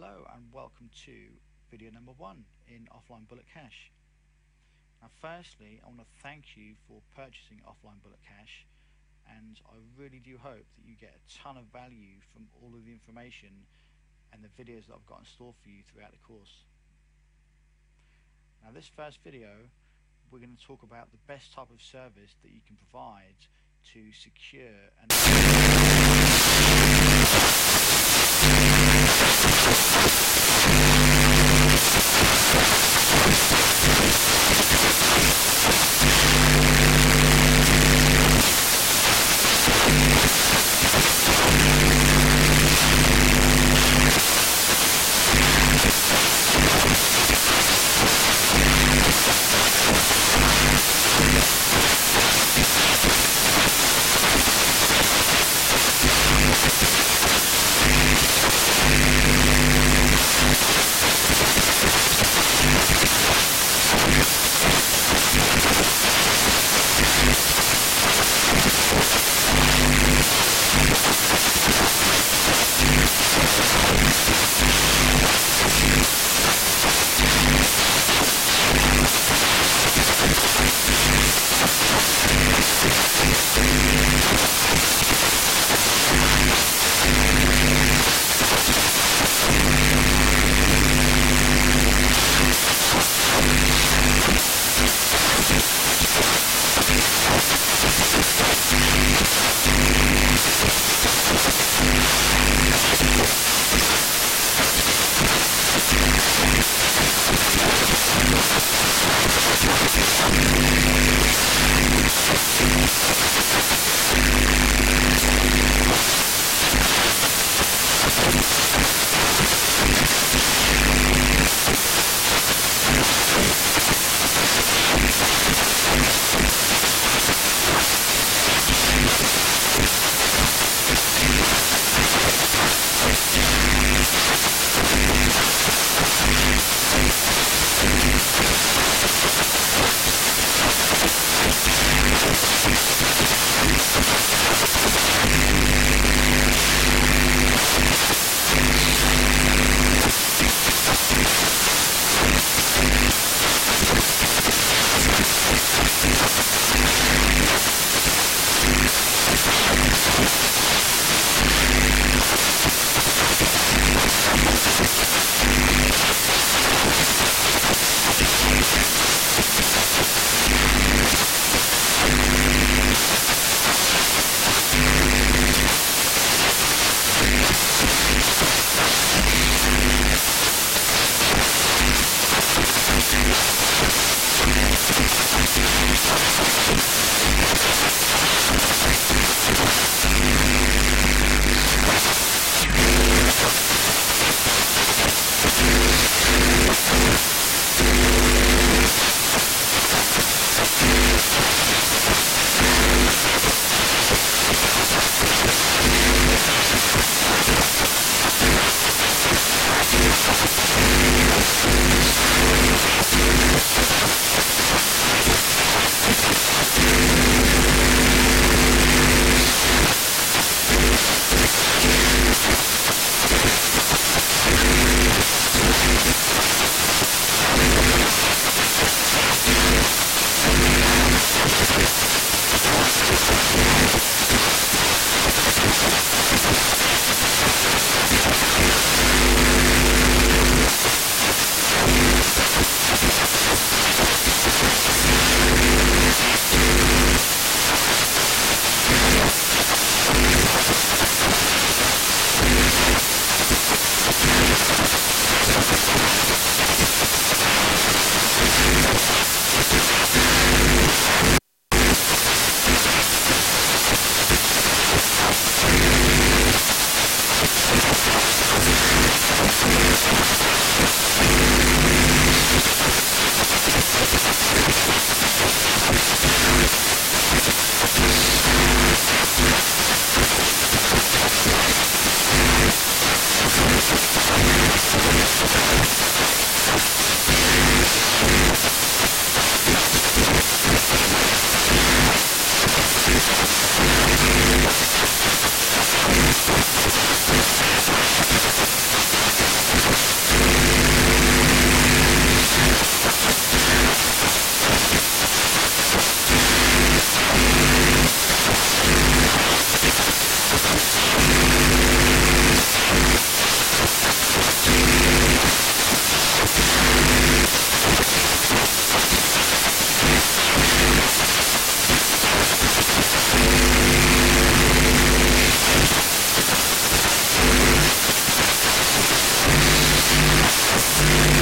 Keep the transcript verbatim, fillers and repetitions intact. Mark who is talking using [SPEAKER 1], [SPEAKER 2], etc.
[SPEAKER 1] Hello and welcome to video number one in Offline Bullet Cash. Now firstly, I want to thank you for purchasing Offline Bullet Cash, and I really do hope that you get a ton of value from all of the information and the videos that I've got in store for you throughout the course. Now this first video, we're going to talk about the best type of service that you can provide to secure and Bye.